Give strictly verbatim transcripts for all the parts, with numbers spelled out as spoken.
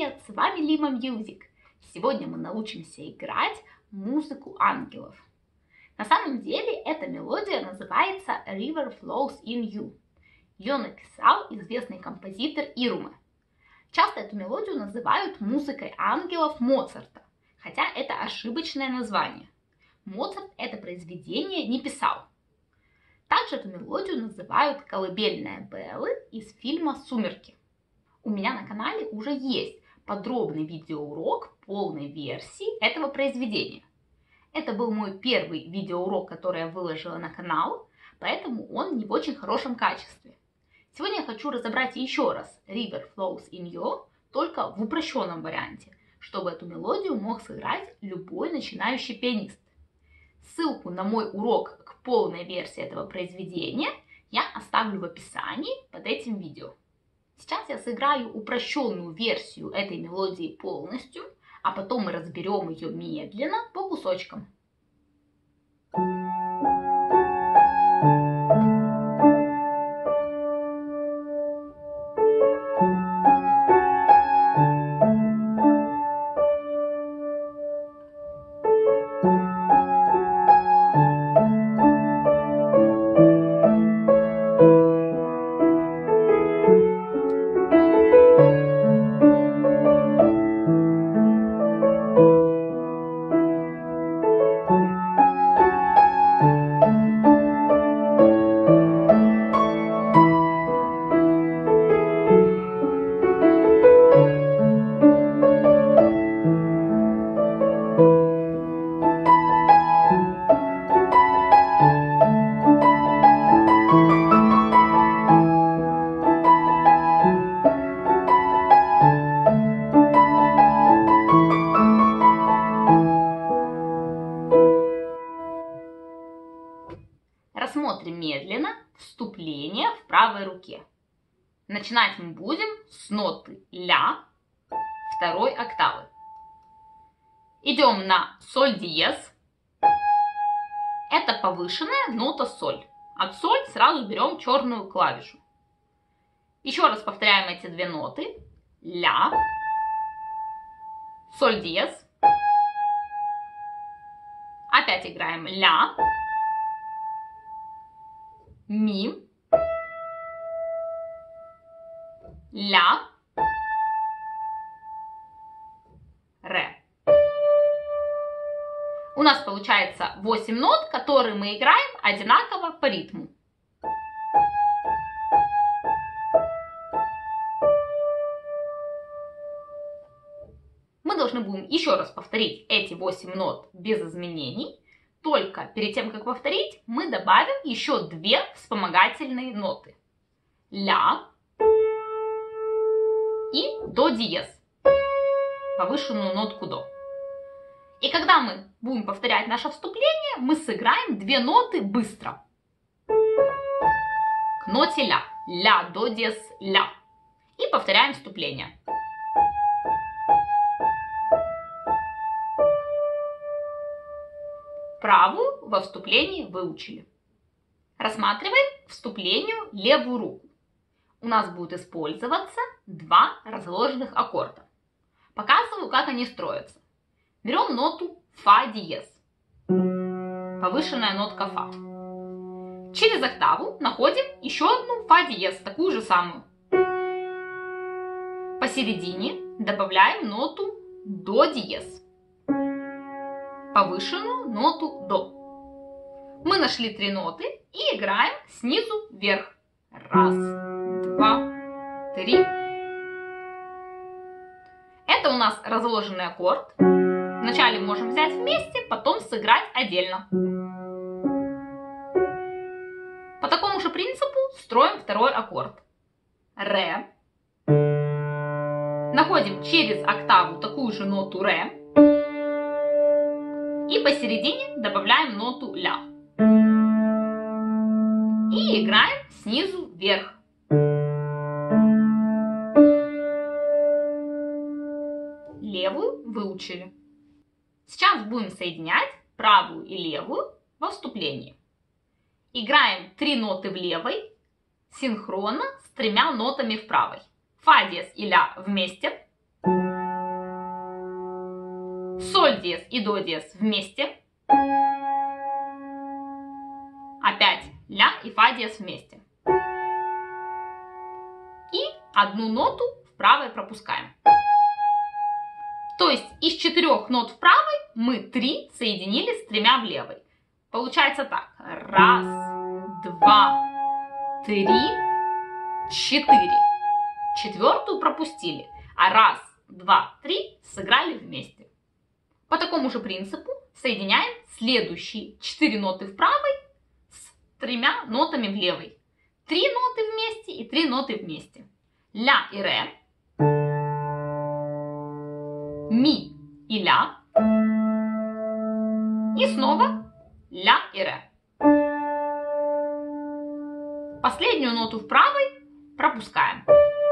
привет! С вами Lima Music. Сегодня мы научимся играть музыку ангелов. На самом деле эта мелодия называется River Flows in You. Ее написал известный композитор Ируме. Часто эту мелодию называют музыкой ангелов Моцарта, хотя это ошибочное название. Моцарт это произведение не писал. Также эту мелодию называют колыбельная Беллы из фильма «Сумерки». У меня на канале уже есть подробный видеоурок полной версии этого произведения. Это был мой первый видеоурок, который я выложила на канал, поэтому он не в очень хорошем качестве. Сегодня я хочу разобрать еще раз River Flows in You, только в упрощенном варианте, чтобы эту мелодию мог сыграть любой начинающий пианист. Ссылку на мой урок к полной версии этого произведения я оставлю в описании под этим видео. Сейчас я сыграю упрощенную версию этой мелодии полностью, а потом мы разберем ее медленно по кусочкам. Рассмотрим медленно вступление в правой руке. Начинать мы будем с ноты ля второй октавы. Идем на соль диез. Это повышенная нота соль. От соль сразу берем черную клавишу. Еще раз повторяем эти две ноты. Ля, соль диез. Опять играем ля, ми, ля, ре. У нас получается восемь нот, которые мы играем одинаково по ритму. Мы должны будем еще раз повторить эти восемь нот без изменений. Только перед тем, как повторить, мы добавим еще две вспомогательные ноты. Ля и до диез. Повышенную нотку до. И когда мы будем повторять наше вступление, мы сыграем две ноты быстро. К ноте ля. Ля, до диез, ля. И повторяем вступление. Правую во вступлении выучили. Рассматриваем вступлению левую руку. У нас будет использоваться два разложенных аккорда. Показываю, как они строятся. Берем ноту фа диез. Повышенная нотка фа. Через октаву находим еще одну фа диез, такую же самую. Посередине добавляем ноту до диез. Повышенную ноту до. Мы нашли три ноты и играем снизу вверх. Раз, два, три. Это у нас разложенный аккорд. Вначале можем взять вместе, потом сыграть отдельно. По такому же принципу строим второй аккорд. Ре. Находим через октаву такую же ноту ре. И посередине добавляем ноту ля. И играем снизу вверх. Левую выучили. Сейчас будем соединять правую и левую во вступлении. Играем три ноты в левой, синхронно с тремя нотами в правой. Фа диез и ля вместе. соль диез и до диез вместе. Опять ля и фа диез вместе. И одну ноту в правой пропускаем. То есть из четырех нот в правой мы три соединили с тремя в левой. Получается так. Раз, два, три, четыре. Четвертую пропустили. А раз, два, три сыграли вместе. По такому же принципу соединяем следующие четыре ноты в правой с тремя нотами в левой. Три ноты вместе и три ноты вместе. Ля и ре. Ми и ля. И снова ля и ре. Последнюю ноту в правой пропускаем.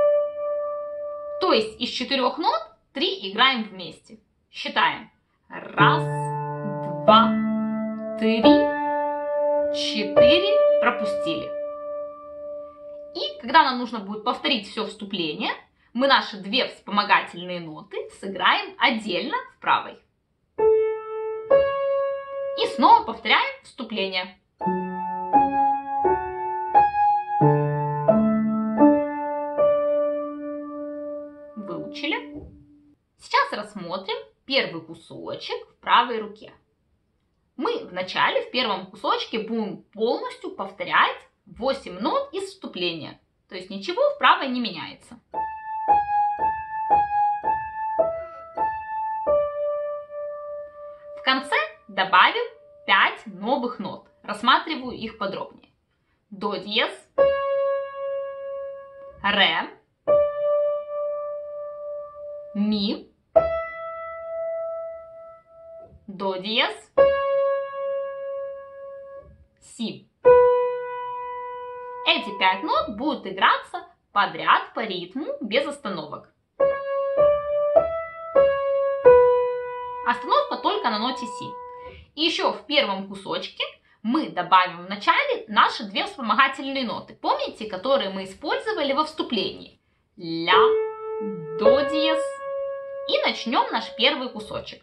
То есть из четырех нот три играем вместе. Считаем. Раз, два, три, четыре. Пропустили. И когда нам нужно будет повторить все вступление, мы наши две вспомогательные ноты сыграем отдельно в правой. И снова повторяем вступление. Выучили? Сейчас рассмотрим первый кусочек в правой руке. Мы вначале в первом кусочке будем полностью повторять восемь нот из вступления. То есть ничего в правой не меняется. В конце добавим пять новых нот. Рассматриваю их подробнее. До диез, ре, ми, до диез, си. Эти пять нот будут играться подряд по ритму без остановок. Остановка только на ноте си. И еще в первом кусочке мы добавим в начале наши две вспомогательные ноты. Помните, которые мы использовали во вступлении? Ля, до диез. И начнем наш первый кусочек.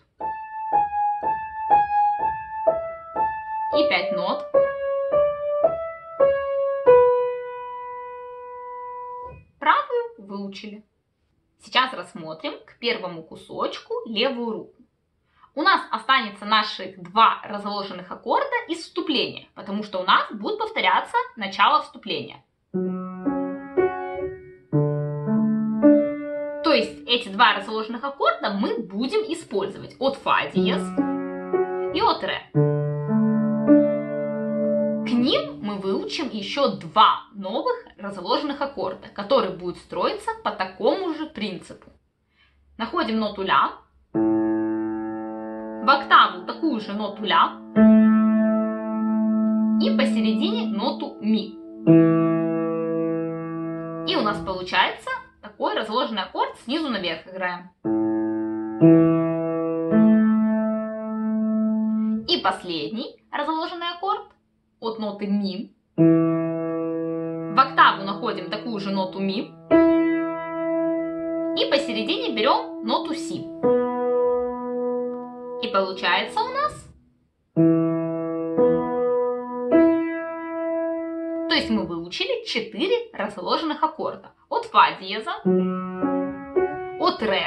И пять нот. Правую выучили. Сейчас рассмотрим к первому кусочку левую руку. У нас останется наши два разложенных аккорда из вступления, потому что у нас будет повторяться начало вступления. То есть эти два разложенных аккорда мы будем использовать от фа диез и от ре. К ним мы выучим еще два новых разложенных аккорда, которые будут строиться по такому же принципу. Находим ноту ля, в октаву такую же ноту ля и посередине ноту ми. И у нас получается такой разложенный аккорд, снизу наверх играем. И последний разложенный аккорд от ноты ми. В октаву находим такую же ноту ми. И посередине берем ноту си. И получается у нас... То есть мы выучили четыре разложенных аккорда. От фа диеза, от ре,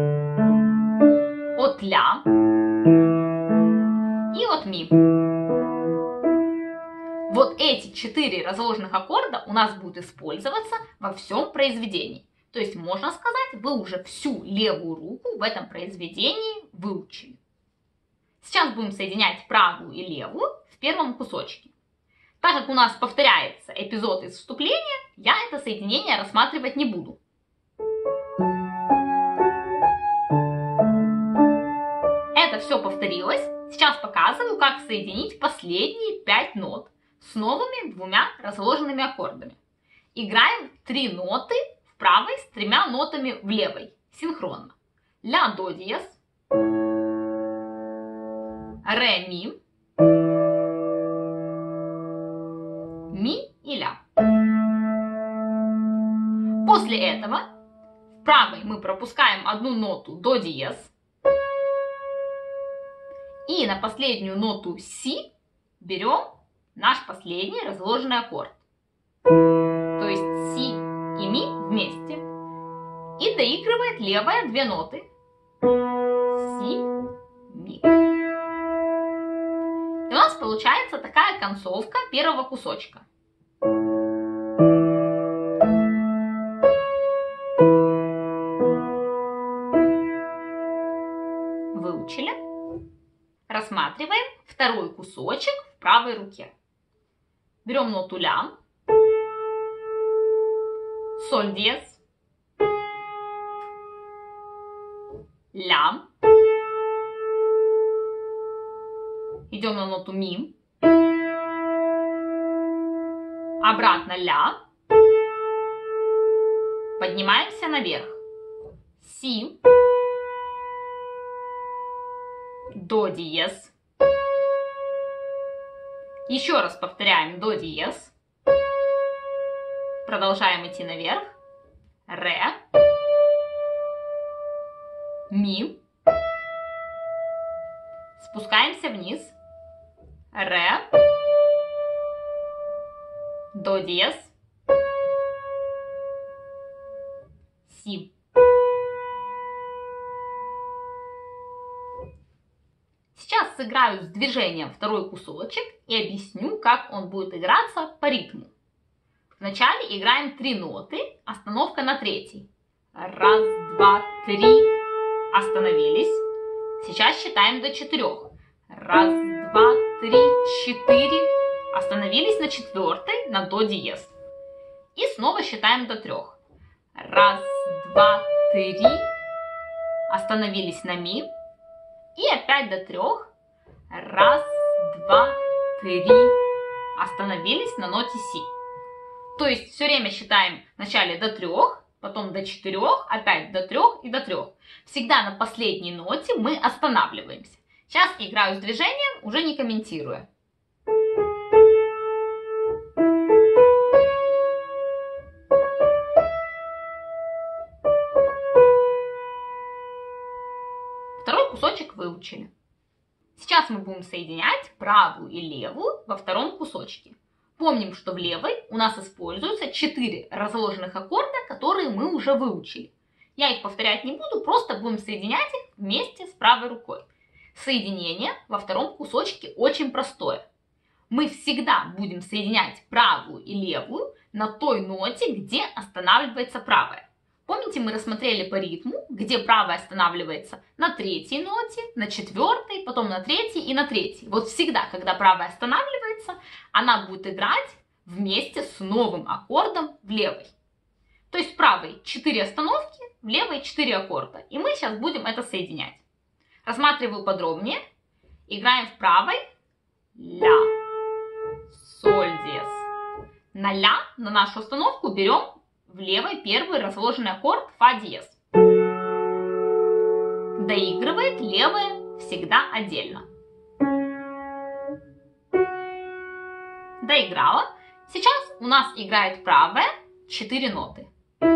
от ля и от ми. Вот эти четыре разложенных аккорда у нас будут использоваться во всем произведении. То есть, можно сказать, вы уже всю левую руку в этом произведении выучили. Сейчас будем соединять правую и левую в первом кусочке. Так как у нас повторяется эпизод из вступления, я это соединение рассматривать не буду. Это все повторилось. Сейчас показываю, как соединить последние пять нот с новыми двумя разложенными аккордами. Играем три ноты в правой с тремя нотами в левой, синхронно. Ля, до диез, ре, ми, ми и ля. После этого в правой мы пропускаем одну ноту до диез И на последнюю ноту си берем наш последний разложенный аккорд. То есть си и ми вместе. И доигрывает левая две ноты. Си, ми. И у нас получается такая концовка первого кусочка. Выучили? Рассматриваем второй кусочек в правой руке. Берем ноту ля, соль диез, ля, идем на ноту ми, обратно ля, поднимаемся наверх, си, до диез, еще раз повторяем до диез, продолжаем идти наверх, ре, ми, спускаемся вниз, ре, до диез, си. Сейчас сыграю с движением второй кусочек и объясню, как он будет играться по ритму. Вначале играем три ноты, остановка на третьей. Раз, два, три. Остановились. Сейчас считаем до четырех. Раз, два, три, четыре. Остановились на четвертой, на до диез. И снова считаем до трех. Раз, два, три. Остановились на ми. И опять до трех. Раз, два, три. Остановились на ноте си. То есть все время считаем вначале до трех, потом до четырех, опять до трех и до трех. Всегда на последней ноте мы останавливаемся. Сейчас играю с движением, уже не комментируя. Второй кусочек выучили. Сейчас мы будем соединять правую и левую во втором кусочке. Помним, что в левой у нас используются четыре разложенных аккорда, которые мы уже выучили. Я их повторять не буду, просто будем соединять их вместе с правой рукой. Соединение во втором кусочке очень простое. Мы всегда будем соединять правую и левую на той ноте, где останавливается правая. Помните, мы рассмотрели по ритму, где правая останавливается на третьей ноте, на четвертой, потом на третьей и на третьей. Вот всегда, когда правая останавливается, она будет играть вместе с новым аккордом в левой. То есть в правой четыре остановки, в левой четыре аккорда. И мы сейчас будем это соединять. Рассматриваю подробнее. Играем в правой ля, соль диез. На ля, на нашу остановку берем в левой первый разложенный аккорд фа диез. Доигрывает левая всегда отдельно. Доиграла. Сейчас у нас играет правая четыре ноты.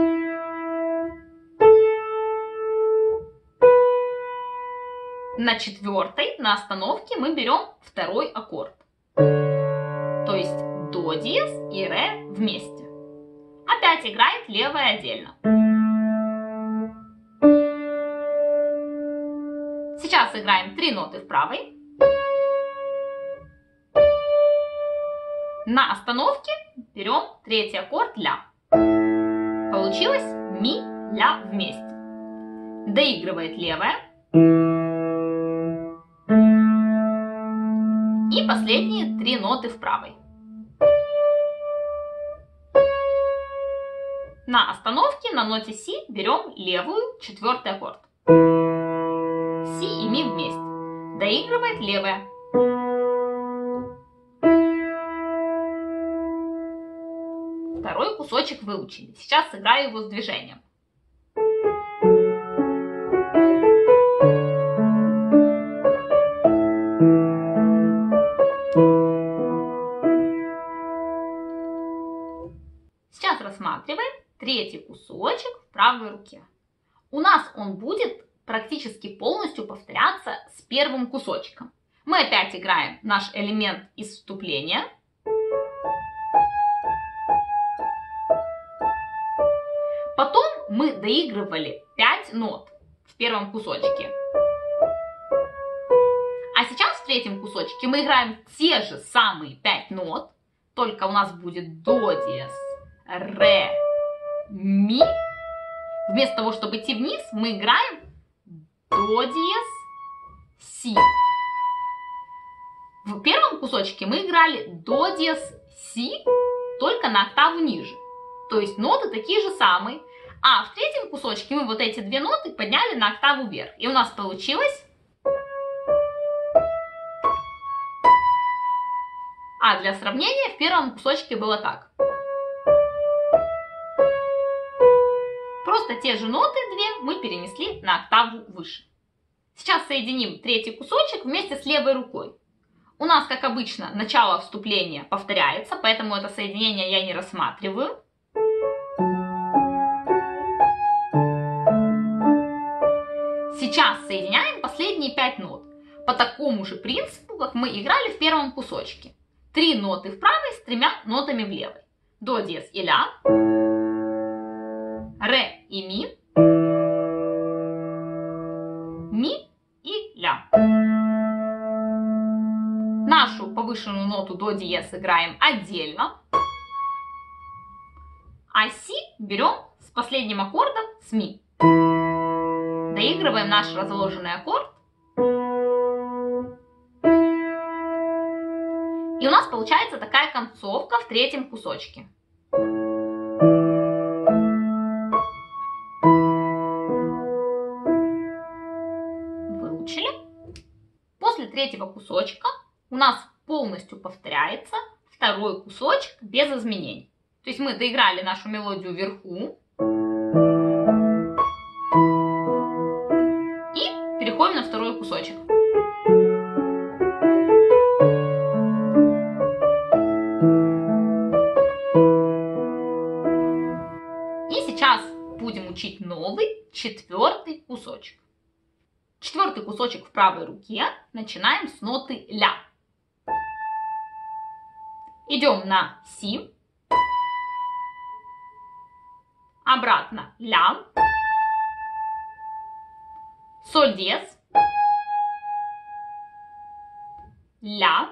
На четвертой, на остановке, мы берем второй аккорд. То есть до диез и ре вместе. Опять играет левая отдельно. Сейчас играем три ноты в правой. На остановке берем третий аккорд ля. Получилось ми, ля вместе. Доигрывает левая. И последние три ноты в правой. На остановке на ноте си берем левую, четвертый аккорд. Си и ми вместе. Доигрывает левая. Второй кусочек выучили. Сейчас сыграю его с движением. Сейчас рассматриваем третий кусочек в правой руке. У нас он будет практически полностью повторяться с первым кусочком. Мы опять играем наш элемент из вступления. Потом мы доигрывали пять нот в первом кусочке. А сейчас в третьем кусочке мы играем те же самые пять нот, только у нас будет до диез, ре, ми. Вместо того, чтобы идти вниз, мы играем до диез, си. В первом кусочке мы играли до диез, си, только на октаву ниже. То есть ноты такие же самые. А в третьем кусочке мы вот эти две ноты подняли на октаву вверх. И у нас получилось... А для сравнения в первом кусочке было так. Просто те же ноты две мы перенесли на октаву выше. Сейчас соединим третий кусочек вместе с левой рукой. У нас, как обычно, начало вступления повторяется, поэтому это соединение я не рассматриваю. Сейчас соединяем последние пять нот по такому же принципу, как мы играли в первом кусочке. Три ноты в правой с тремя нотами в левой. До диез и ля, ре и ми, ми и ля. Нашу повышенную ноту до диез играем отдельно, а си берем с последним аккордом с ми. Доигрываем наш разложенный аккорд. И у нас получается такая концовка в третьем кусочке. Выучили. После третьего кусочка у нас полностью повторяется второй кусочек без изменений. То есть мы доиграли нашу мелодию вверху. И переходим на второй кусочек. Будем учить новый четвертый кусочек. Четвертый кусочек в правой руке. Начинаем с ноты ля. Идем на си. Обратно ля. Соль диез. Ля.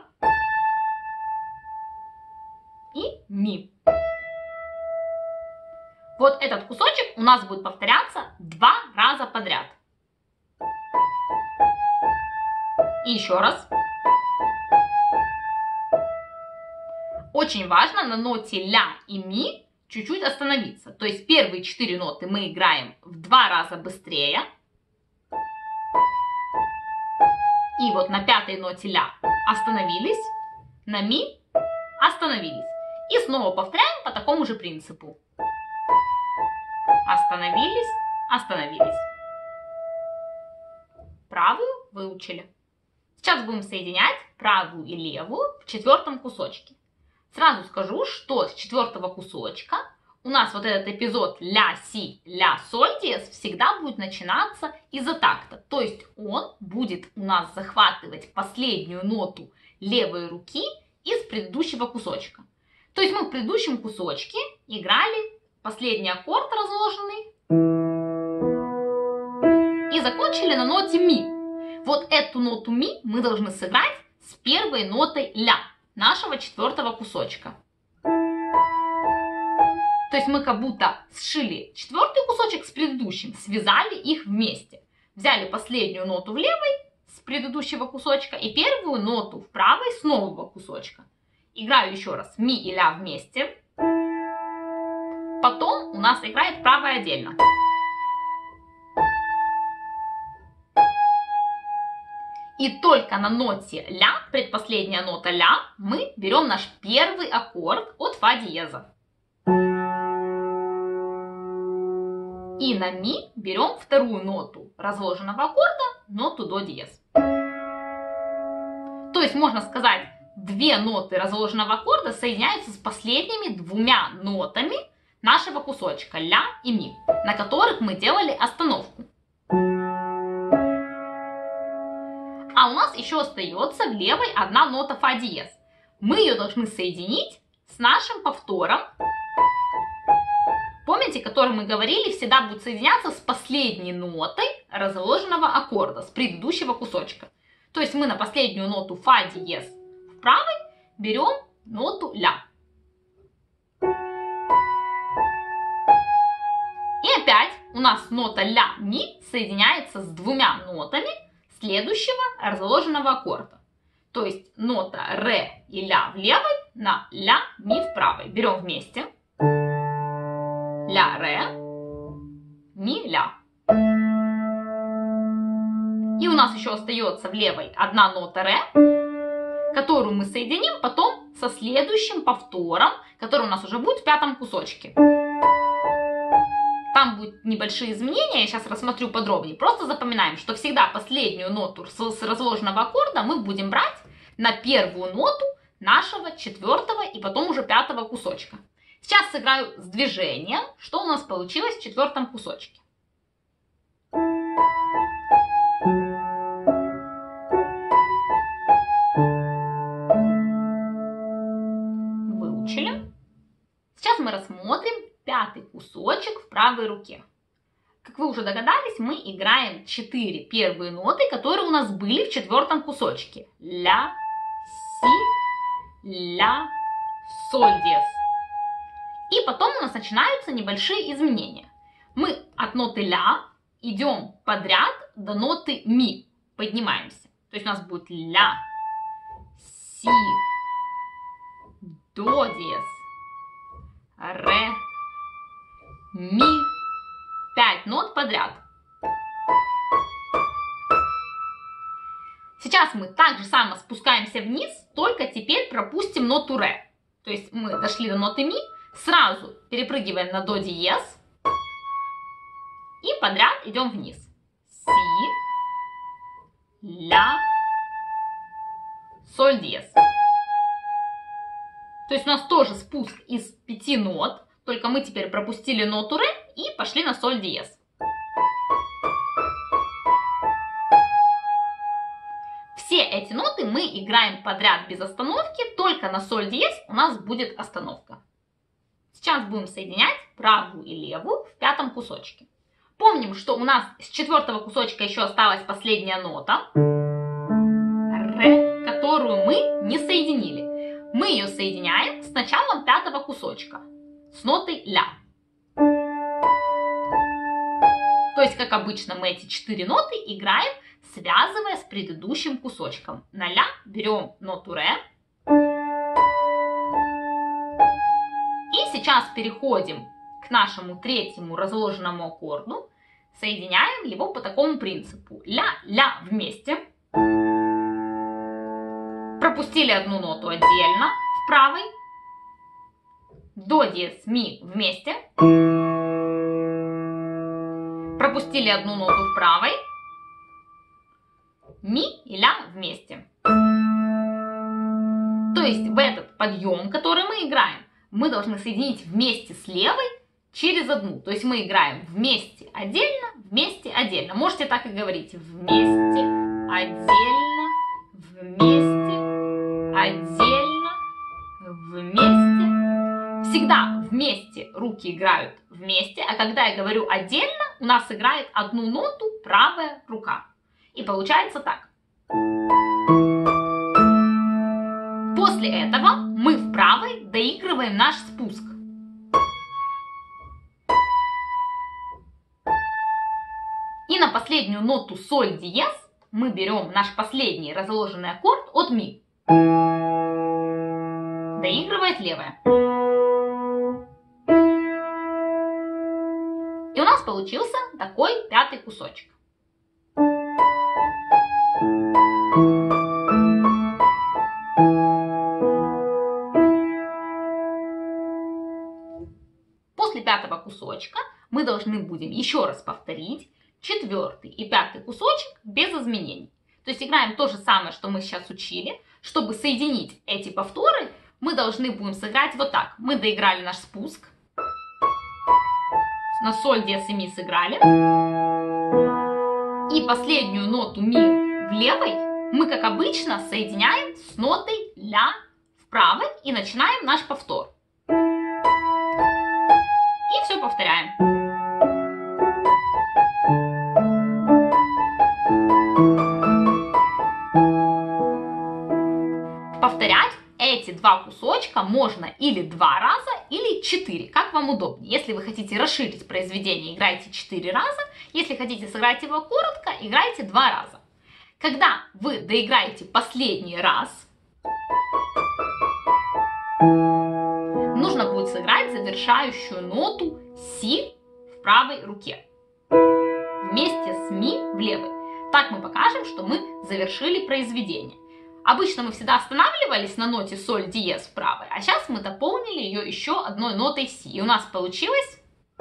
И ми. Вот этот кусочек у нас будет повторяться два раза подряд. И еще раз. Очень важно на ноте ля и ми чуть-чуть остановиться. То есть первые четыре ноты мы играем в два раза быстрее. И вот на пятой ноте ля остановились, на ми остановились. И снова повторяем по такому же принципу. Остановились, остановились. Правую выучили. Сейчас будем соединять правую и левую в четвертом кусочке. Сразу скажу, что с четвертого кусочка у нас вот этот эпизод ля, си, ля, соль диез всегда будет начинаться из-за такта. То есть он будет у нас захватывать последнюю ноту левой руки из предыдущего кусочка. То есть мы в предыдущем кусочке играли последний аккорд разложенный и закончили на ноте ми. Вот эту ноту ми мы должны сыграть с первой нотой ля нашего четвертого кусочка. То есть мы как будто сшили четвертый кусочек с предыдущим, связали их вместе. Взяли последнюю ноту в левой с предыдущего кусочка и первую ноту в правой с нового кусочка. Играю еще раз ми и ля вместе. Потом у нас играет правая отдельно. И только на ноте ля, предпоследняя нота ля, мы берем наш первый аккорд от фа диеза. И на ми берем вторую ноту разложенного аккорда, ноту до диез. То есть можно сказать, две ноты разложенного аккорда соединяются с последними двумя нотами нашего кусочка ля и ми, на которых мы делали остановку. А у нас еще остается в левой одна нота фа диез. Мы ее должны соединить с нашим повтором. Помните, который мы говорили, всегда будет соединяться с последней нотой разложенного аккорда, с предыдущего кусочка. То есть мы на последнюю ноту фа диез в правой берем ноту ля. И опять у нас нота ля ми соединяется с двумя нотами следующего разложенного аккорда. То есть нота ре и ля в левой на ля ми в правой. Берем вместе. Ля ре, ми ля. И у нас еще остается в левой одна нота ре, которую мы соединим потом со следующим повтором, который у нас уже будет в пятом кусочке. Там будут небольшие изменения, я сейчас рассмотрю подробнее. Просто запоминаем, что всегда последнюю ноту с разложенного аккорда мы будем брать на первую ноту нашего четвертого и потом уже пятого кусочка. Сейчас сыграю с движением, что у нас получилось в четвертом кусочке. Выучили. Сейчас мы рассмотрим пятый кусочек в правой руке. Как вы уже догадались, мы играем четыре первые ноты, которые у нас были в четвертом кусочке. Ля, си, ля, соль диез. И потом у нас начинаются небольшие изменения. Мы от ноты ля идем подряд до ноты ми. Поднимаемся. То есть у нас будет ля, си, до диез, ре, ми. Пять нот подряд. Сейчас мы так же само спускаемся вниз, только теперь пропустим ноту ре. То есть мы дошли до ноты ми, сразу перепрыгиваем на до диез и подряд идем вниз. Си, ля, соль диез. То есть у нас тоже спуск из пяти нот, только мы теперь пропустили ноту ре и пошли на соль диез. Все эти ноты мы играем подряд без остановки, только на соль диез у нас будет остановка. Сейчас будем соединять правую и левую в пятом кусочке. Помним, что у нас с четвертого кусочка еще осталась последняя нота, ре, которую мы не соединили. Мы ее соединяем с началом пятого кусочка, с нотой ля. То есть, как обычно, мы эти четыре ноты играем, связывая с предыдущим кусочком. На ля берем ноту ре. И сейчас переходим к нашему третьему разложенному аккорду. Соединяем его по такому принципу. Ля-ля вместе. Пропустили одну ноту отдельно в правой. До диез, ми вместе. Пропустили одну ноту в правой. Ми и ля вместе. То есть в этот подъем, который мы играем, мы должны соединить вместе с левой через одну. То есть мы играем вместе отдельно, вместе отдельно. Можете так и говорить. Вместе, отдельно, вместе, отдельно, вместе. Всегда вместе руки играют вместе, а когда я говорю отдельно, у нас играет одну ноту правая рука. И получается так. После этого мы в правой доигрываем наш спуск. И на последнюю ноту соль диез мы берем наш последний разложенный аккорд от ми. Доигрывает левая. И у нас получился такой пятый кусочек. После пятого кусочка мы должны будем еще раз повторить четвертый и пятый кусочек без изменений. То есть играем то же самое, что мы сейчас учили. Чтобы соединить эти повторы, мы должны будем сыграть вот так. Мы доиграли наш спуск. На соль, диез и ми сыграли. И последнюю ноту ми в левой Мы, как обычно, соединяем с нотой ля в правой и начинаем наш повтор. И все повторяем. Повторять эти два кусочка можно или два раза, или четыре, как вам удобнее. Если вы хотите расширить произведение, играйте четыре раза. Если хотите сыграть его коротко, играйте два раза. Когда вы доиграете последний раз, нужно будет сыграть завершающую ноту си в правой руке вместе с ми в левой. Так мы покажем, что мы завершили произведение. Обычно мы всегда останавливались на ноте соль диез в правой, а сейчас мы дополнили ее еще одной нотой си. И у нас получилось...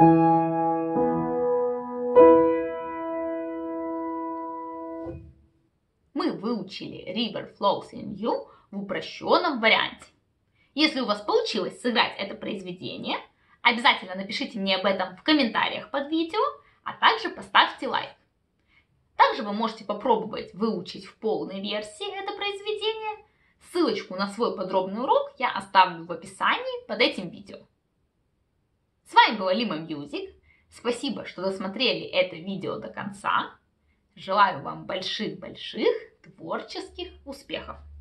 Мы выучили River Flows in You в упрощенном варианте. Если у вас получилось сыграть это произведение, обязательно напишите мне об этом в комментариях под видео, а также поставьте лайк. Также вы можете попробовать выучить в полной версии это произведение. Ссылочку на свой подробный урок я оставлю в описании под этим видео. С вами была Lima Music. Спасибо, что досмотрели это видео до конца. Желаю вам больших-больших творческих успехов!